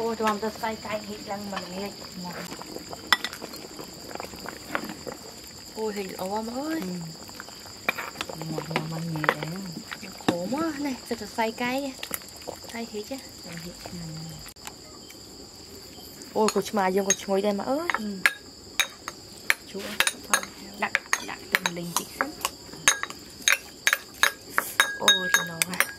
Ôi tôi làm ta say cay hít răng mà nghe mỏi. Ôi thì ổ mà ơi. Một nhà mình nhiều đấy. Khổ quá này, thật là say cay. Say hít chứ. Ôi cô mà dùng cô ngồi đây mà ơi. Chú đặt từng linh chị xíu. Ôi thì nó à.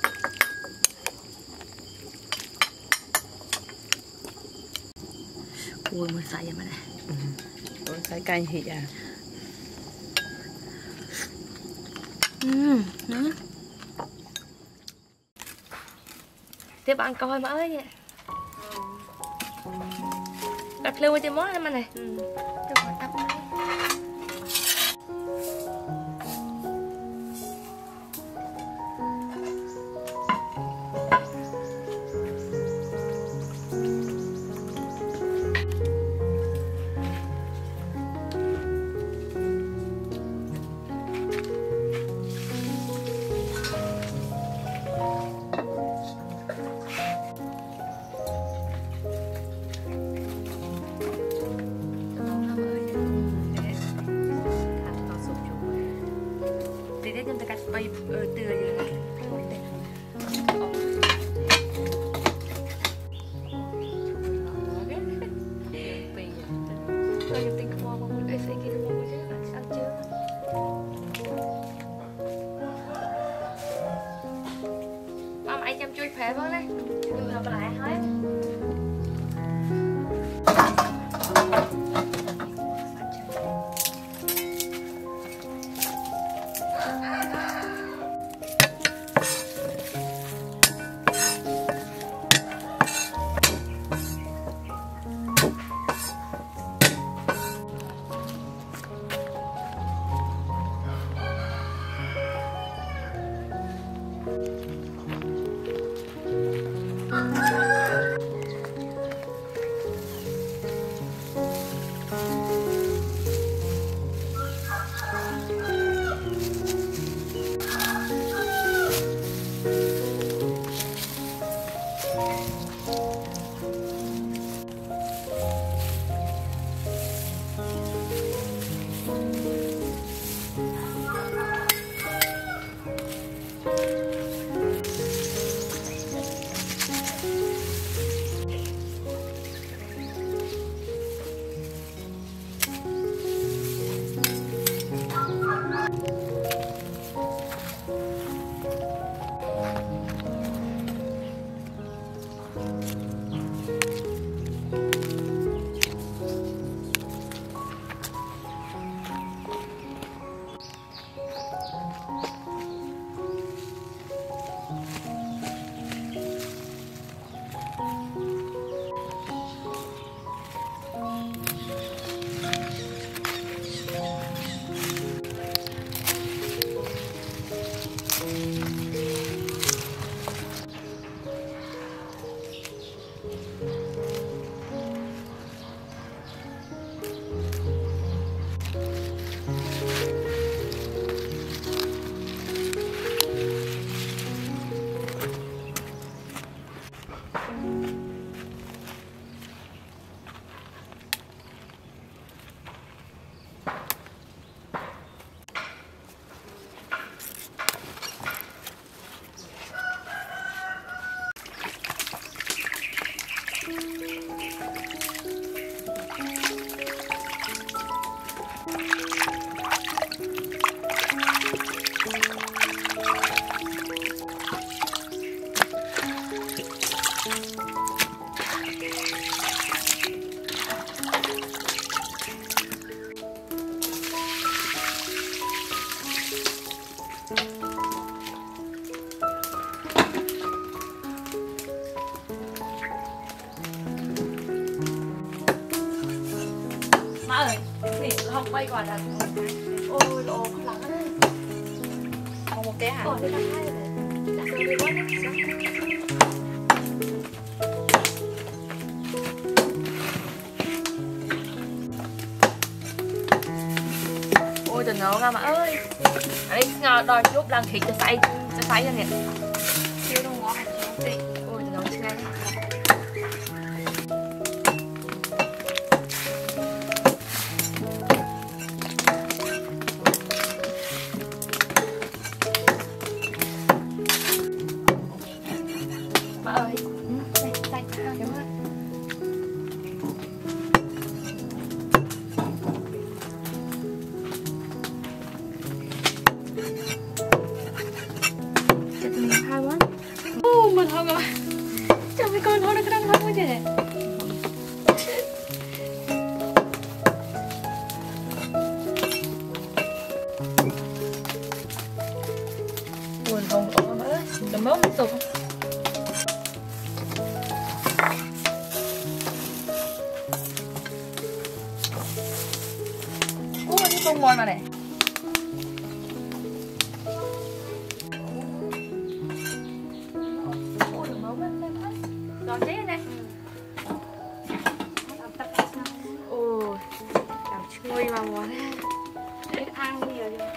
Ôi mới say mà này. Ôi say cay hít à. Tiếp ăn coi mà ơi. Đặt lưu cho món em ăn này. Tôi còn tắp này. Chúng ta cắt bay từ anh chăm chui phê vâng đấy, đừng làm lại hết. Không bay quả là ôi đồ không lắng đấy. Còn một cái hả? Còn cái hai này. Đặt đi quá đấy. Ôi trời ngon à mà ơi. Ấy đòi chút lần thịt cho say ra nè. Chưa đâu ngon. Ôi trời ngon ngay. mốt tiếp tục. Cái con mồi mà này. Giòn thế này. Ôi, đào chui mà món. Ăn nhiều rồi.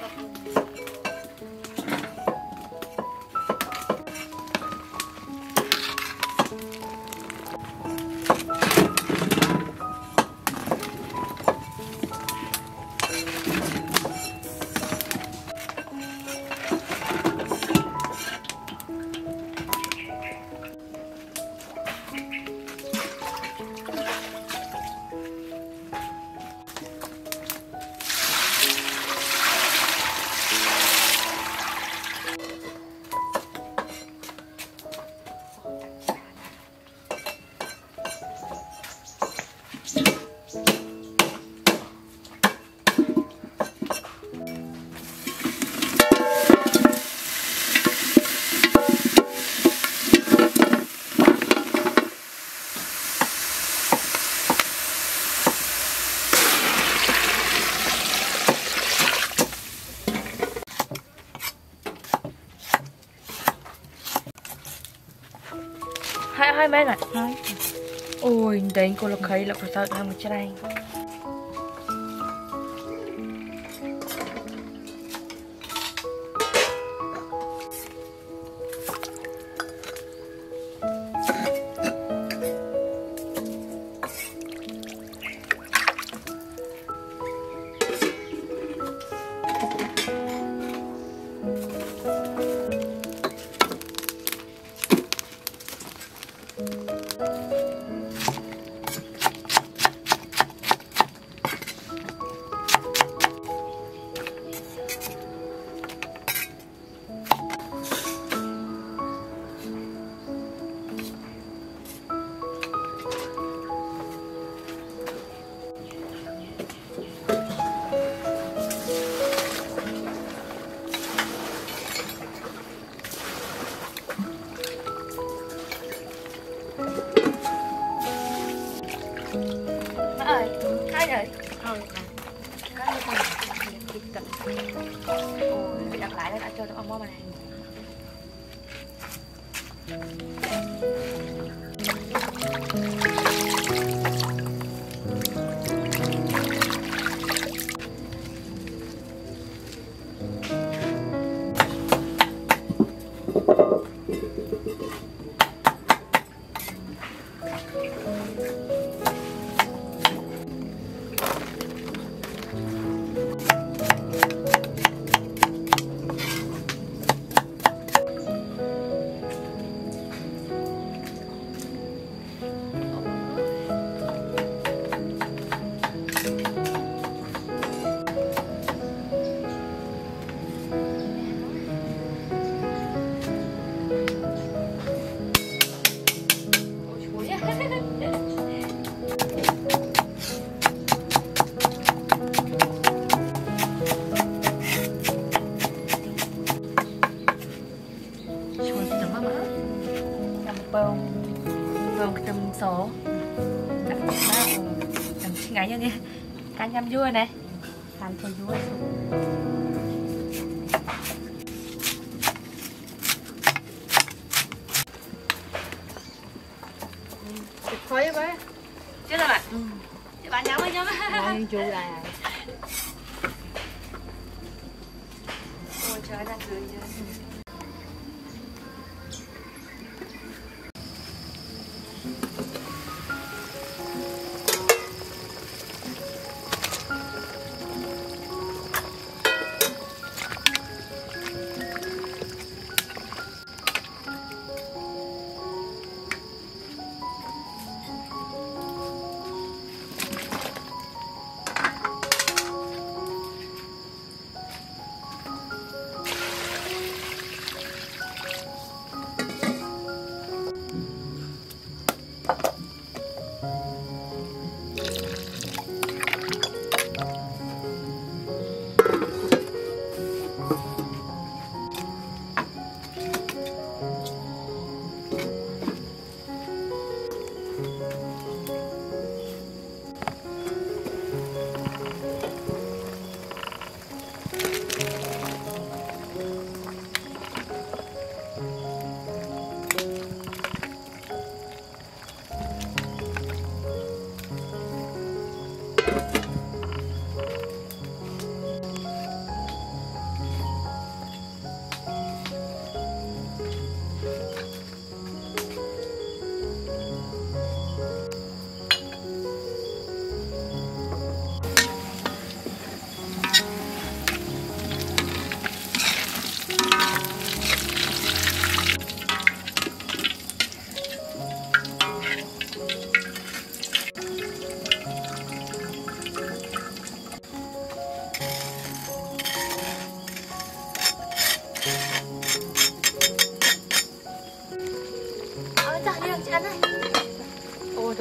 Hai mấy này. Hai. Ôi, đấy cô là khấy là có sao làm một cái này. Ôi, đặt lại đã cho nó món này. Tầm số tầm ngày như thế cá nhâm vui này làm thôi vui khói quá chứ là bạn chứ bạn nhắm ấy nhá ngon chú là ôi trời đang cười chưa.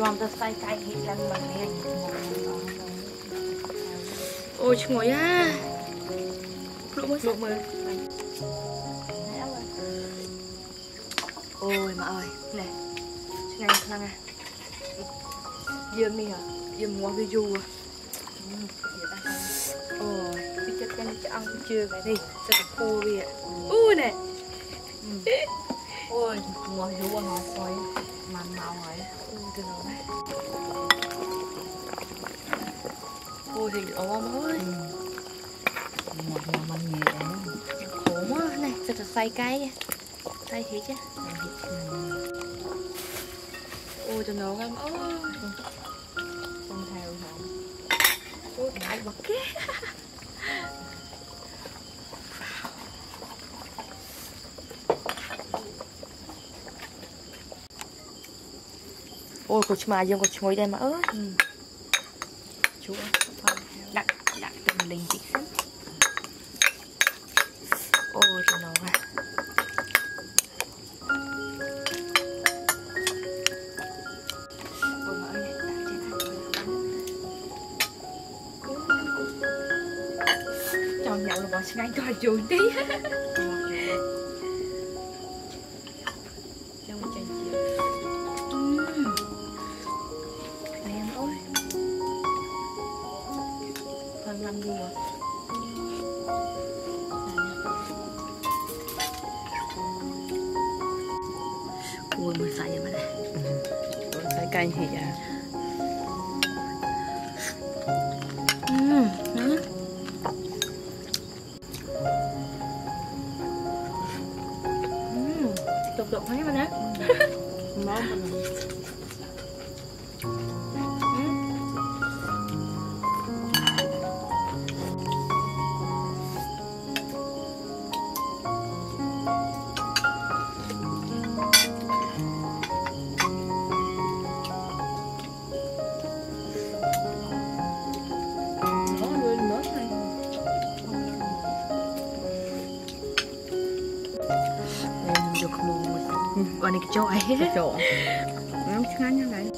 Nhom ta say cay hít lăng bằng nghe. Ôi ngồi á. Luộc mới. Ôi mà ơi, này. Ngay lăng à. Dơm đi hả? Dơm ngon cái du à. Ôi, cái chất canh cho ăn cũng chưa vậy đi. Sao được khô đi ạ. Ui nè. Ôi, ngon du à ngon xoay. Mặn màu hỏi. Ôi, từ nào này. Ôi thì ốm ơi. Một nhà mình nghề đấy. Khổ quá này, sao được xay cay. Xay thịt chứ. Ôi từ nào em ơi. Không theo không. Ôi ngại bật kia. Ôi cô mà dương cô ngồi đây mà ơi. Chú đặt từng linh chị xíu. Ôi thì nó ra. Ôi mà ơi đặt trên này. Cho nhậu là bỏ ngay coi chuối tí. Làm gì rồi? Ui mới xay vậy mà này. Xay cay thì à. Tục mấy mà nè. Món được không? Còn này cái chỗ ấy. chỗ. Nó ngắn như vậy.